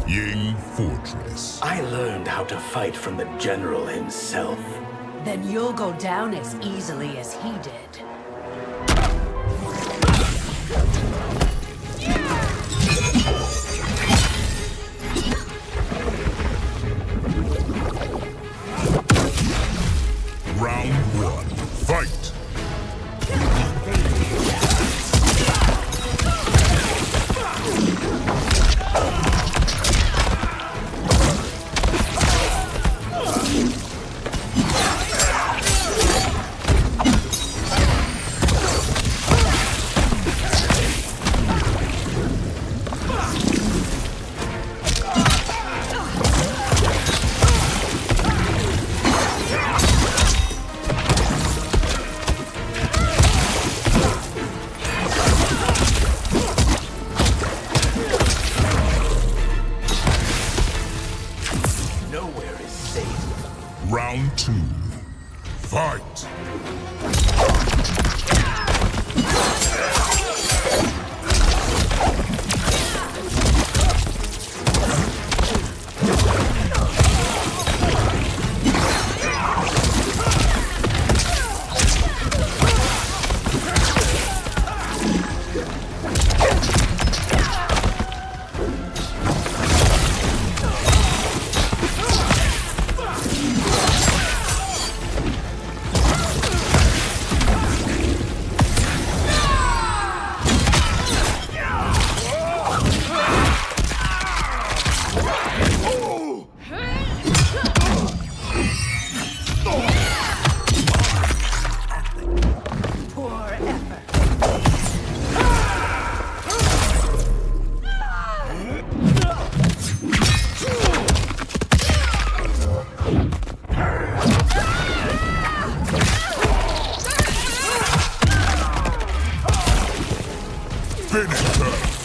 Ying Fortress. I learned how to fight from the general himself. Then you'll go down as easily as he did. Round one, fight! Nowhere is safe. Round two, fight! Finish her!